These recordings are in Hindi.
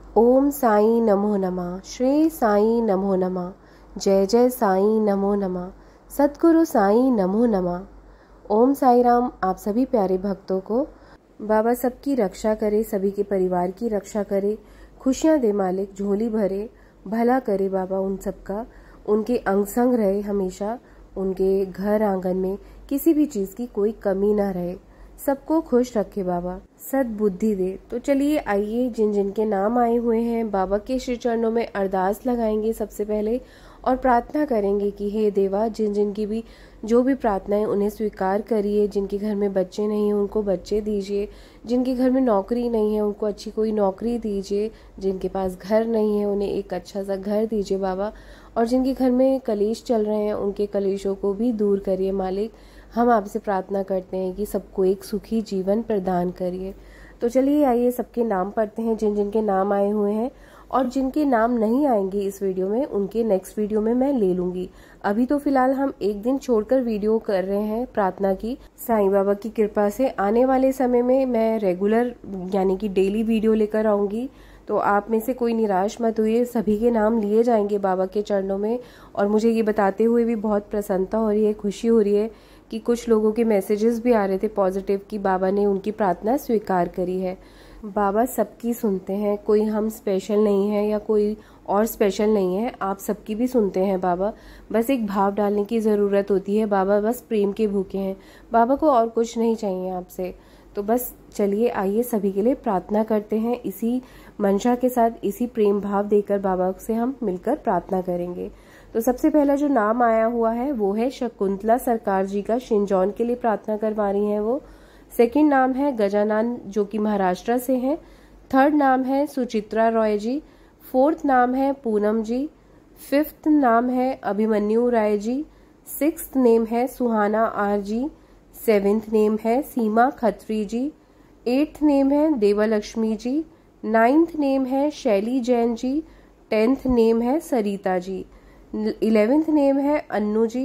ओम साईं नमो नमः। श्री साईं नमो नमः। जय जय साईं नमो नमः। सद्गुरु साईं नमो नमः। ओम साई राम। आप सभी प्यारे भक्तों को बाबा सबकी रक्षा करे, सभी के परिवार की रक्षा करे, खुशियाँ दे मालिक, झोली भरे, भला करे बाबा उन सबका, उनके अंग संग रहे हमेशा, उनके घर आंगन में किसी भी चीज़ की कोई कमी ना रहे, सबको खुश रखे बाबा, सद्बुद्धि दे। तो चलिए आइए, जिन जिन के नाम आए हुए हैं बाबा के श्री चरणों में अरदास लगाएंगे सबसे पहले और प्रार्थना करेंगे कि हे देवा, जिन जिन की भी जो भी प्रार्थनाएं उन्हें स्वीकार करिए। जिनके घर में बच्चे नहीं हैं उनको बच्चे दीजिए, जिनके घर में नौकरी नहीं है उनको अच्छी कोई नौकरी दीजिए, जिनके पास घर नहीं है उन्हें एक अच्छा सा घर दीजिए बाबा, और जिनके घर में कलेश चल रहे हैं उनके कलेशों को भी दूर करिए मालिक। हम आपसे प्रार्थना करते हैं कि सबको एक सुखी जीवन प्रदान करिए। तो चलिए आइए सबके नाम पढ़ते हैं, जिन जिन के नाम आए हुए हैं, और जिनके नाम नहीं आएंगे इस वीडियो में उनके नेक्स्ट वीडियो में मैं ले लूंगी। अभी तो फिलहाल हम एक दिन छोड़कर वीडियो कर रहे हैं प्रार्थना की। साईं बाबा की कृपा से आने वाले समय में मैं रेगुलर यानी कि डेली वीडियो लेकर आऊंगी। तो आप में से कोई निराश मत हुई, सभी के नाम लिए जाएंगे बाबा के चरणों में। और मुझे ये बताते हुए भी बहुत प्रसन्नता हो रही है, खुशी हो रही है कि कुछ लोगों के मैसेजेस भी आ रहे थे पॉजिटिव कि बाबा ने उनकी प्रार्थना स्वीकार करी है। बाबा सबकी सुनते हैं, कोई हम स्पेशल नहीं है या कोई और स्पेशल नहीं है, आप सबकी भी सुनते हैं बाबा। बस एक भाव डालने की ज़रूरत होती है। बाबा बस प्रेम के भूखे हैं, बाबा को और कुछ नहीं चाहिए आपसे। तो बस चलिए आइए सभी के लिए प्रार्थना करते हैं, इसी मंशा के साथ, इसी प्रेम भाव देकर बाबा से हम मिलकर प्रार्थना करेंगे। तो सबसे पहला जो नाम आया हुआ है वो है शकुंतला सरकार जी का, शिंजौन के लिए प्रार्थना करवा रही हैं वो। सेकंड नाम है गजानन जो कि महाराष्ट्र से हैं। थर्ड नाम है सुचित्रा रॉय जी। फोर्थ नाम है पूनम जी। फिफ्थ नाम है अभिमन्यु राय जी। सिक्स्थ नेम है Suhana R ji. Seventh name है सीमा खत्री जी। एट्थ नेम है देवलक्ष्मी जी। नाइन्थ नेम है शैली जैन जी। 10th नेम है सरिता जी। 11th नेम है अन्नू जी।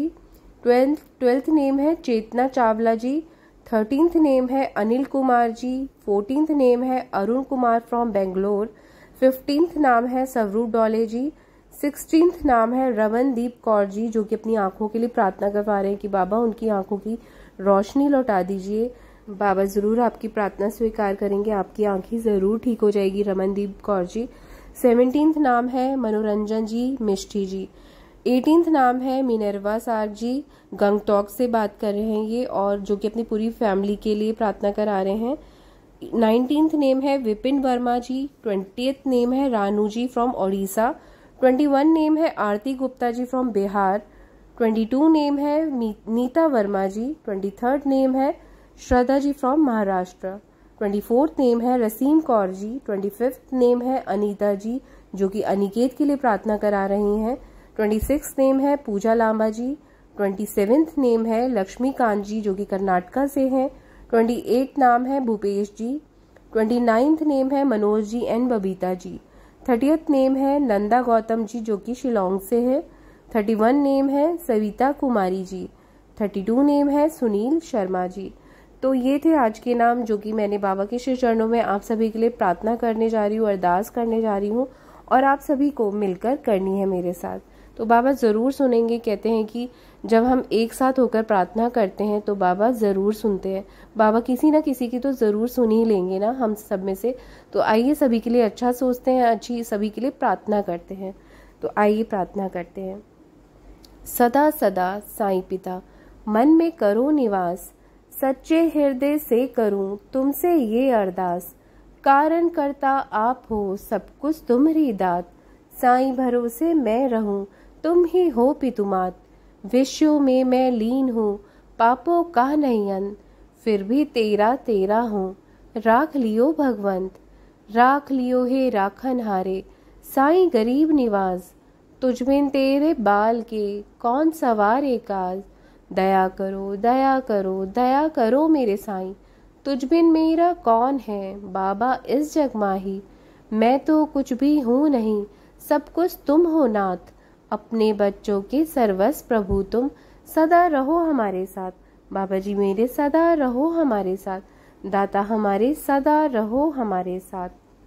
12th नेम है चेतना चावला जी। 13th नेम है अनिल कुमार जी। 14th नेम है अरुण कुमार फ्रॉम बेंगलोर। 15th नाम है सवरू डोले जी। 16th नाम है रमनदीप कौर जी जो कि अपनी आंखों के लिए प्रार्थना करवा रहे हैं कि बाबा उनकी आंखों की रोशनी लौटा दीजिए। बाबा जरूर आपकी प्रार्थना स्वीकार करेंगे, आपकी आंखें जरूर ठीक हो जाएगी रमनदीप कौर जी। 17th नाम है मनोरंजन जी मिष्टी जी। 18th नाम है मिनरवा सार जी, गंगटोक से बात कर रहे हैं ये, और जो कि अपनी पूरी फैमिली के लिए प्रार्थना करा रहे हैं। 19th नेम है विपिन वर्मा जी। 20th नेम है रानू जी फ्रॉम ओडिशा। 21 नेम है आरती गुप्ता जी फ्रॉम बिहार। 22 नेम है नीता वर्मा जी। 23rd नेम है Shraddha ji from Maharashtra. 24th name है रसीम कौर जी। 25th नेम है अनीता जी जो कि अनिकेत के लिए प्रार्थना करा रही हैं। 26th नेम है पूजा लांबा जी। 27th नेम है लक्ष्मीकांत जी जो कि कर्नाटका से हैं। 28 नाम है भूपेश जी। 29th नेम है Manoj ji and Babita ji. 30th name है नंदा गौतम जी जो कि शिलोंग से है। 31 नेम है सविता कुमारी जी। 32 नेम है सुनील शर्मा जी। तो ये थे आज के नाम जो कि मैंने बाबा के श्री चरणों में आप सभी के लिए प्रार्थना करने जा रही हूँ, अरदास करने जा रही हूँ, और आप सभी को मिलकर करनी है मेरे साथ। तो बाबा ज़रूर सुनेंगे। कहते हैं कि जब हम एक साथ होकर प्रार्थना करते हैं तो बाबा ज़रूर सुनते हैं। बाबा किसी ना किसी की तो ज़रूर सुन ही लेंगे ना हम सब में से। तो आइए सभी के लिए अच्छा सोचते हैं, अच्छी सभी के लिए प्रार्थना करते हैं। तो आइए प्रार्थना करते हैं। सदा सदा साईं पिता मन में करो निवास, सच्चे हृदय से करूं तुमसे ये अरदास। कारण करता आप हो, सब कुछ तुम्हारी दात, साईं भरोसे मैं रहूं, तुम ही हो पितुमात। विश्व में मैं लीन हूँ, पापों का नहीं अंत, फिर भी तेरा तेरा हूँ। राख लियो भगवंत, राख लियो हे राखन हारे, साईं गरीब निवाज। तुझमें तेरे बाल के कौन सवारे काज। दया करो दया करो दया करो मेरे साईं, तुझ बिन मेरा कौन है बाबा इस जग माही। मैं तो कुछ भी हूँ नहीं, सब कुछ तुम हो नाथ, अपने बच्चों के सर्वस्व प्रभु तुम, सदा रहो हमारे साथ। बाबा जी मेरे सदा रहो हमारे साथ, दाता हमारे सदा रहो हमारे साथ।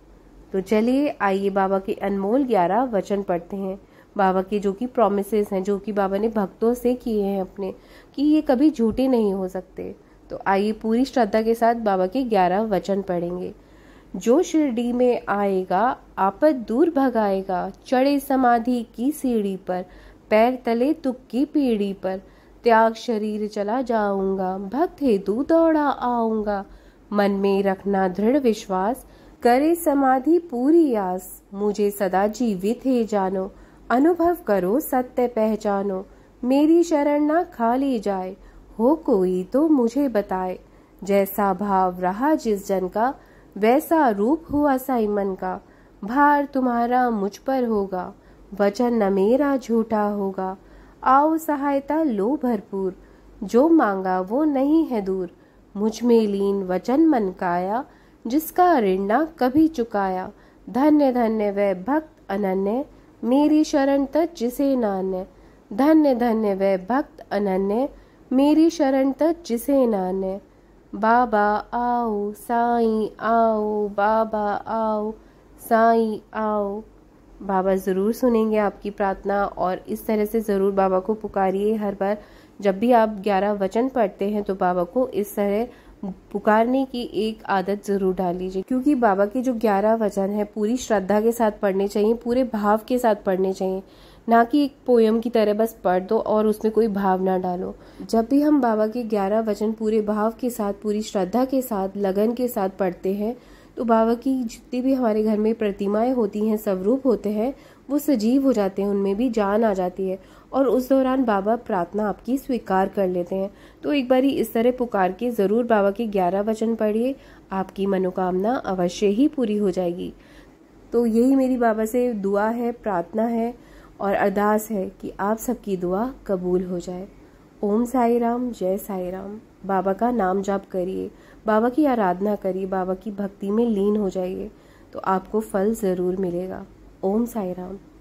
तो चलिए आइए बाबा के अनमोल 11 वचन पढ़ते हैं। बाबा के जो कि प्रॉमिसेस हैं, जो कि बाबा ने भक्तों से किए हैं अपने, कि ये कभी झूठे नहीं हो सकते। तो आइए पूरी श्रद्धा के साथ बाबा के 11 वचन पढ़ेंगे। जो शिरडी में आएगा आपद दूर भगाएगा, चढ़े समाधि की सीढ़ी पर, पैर तले तुक की पीढ़ी पर, त्याग शरीर चला जाऊंगा, भक्त हेतु दौड़ा आऊंगा, मन में रखना दृढ़ विश्वास, करे समाधि पूरी आस, मुझे सदा जीवित है जानो, अनुभव करो सत्य पहचानो, मेरी शरण ना खाली जाए, हो कोई तो मुझे बताए, जैसा भाव रहा जिस जन का, वैसा रूप हुआ साई मन का, भार तुम्हारा मुझ पर होगा, वचन न मेरा झूठा होगा, आओ सहायता लो भरपूर, जो मांगा वो नहीं है दूर, मुझ में लीन वचन मन काया, जिसका ऋण ना कभी चुकाया, धन्य धन्य वह भक्त अनन्य, मेरी शरण तज जिसे नान्य, धन्य धन्य वह भक्त अनन्य, मेरी शरण तज जिसे नान्य, बाबा आओ साईं आओ, बाबा आओ साईं आओ। बाबा ज़रूर सुनेंगे आपकी प्रार्थना, और इस तरह से ज़रूर बाबा को पुकारिए। हर बार जब भी आप 11 वचन पढ़ते हैं तो बाबा को इस तरह पुकारने की एक आदत ज़रूर डाल लीजिए, क्योंकि बाबा के जो 11 वचन हैं पूरी श्रद्धा के साथ पढ़ने चाहिए, पूरे भाव के साथ पढ़ने चाहिए, ना कि एक पोयम की तरह बस पढ़ दो और उसमें कोई भाव ना डालो। जब भी हम बाबा के 11 वचन पूरे भाव के साथ, पूरी श्रद्धा के साथ, लगन के साथ पढ़ते हैं तो बाबा की जितनी भी हमारे घर में प्रतिमाएं होती हैं, स्वरूप होते हैं, वो सजीव हो जाते हैं, उनमें भी जान आ जाती है, और उस दौरान बाबा प्रार्थना आपकी स्वीकार कर लेते हैं। तो एक बारी इस तरह पुकार के ज़रूर बाबा के 11 वचन पढ़िए, आपकी मनोकामना अवश्य ही पूरी हो जाएगी। तो यही मेरी बाबा से दुआ है, प्रार्थना है और अरदास है कि आप सबकी दुआ कबूल हो जाए। ओम साई राम, जय साई राम। बाबा का नाम जाप करिए, बाबा की आराधना करिए, बाबा की भक्ति में लीन हो जाइए, तो आपको फल ज़रूर मिलेगा। ओम साई राम।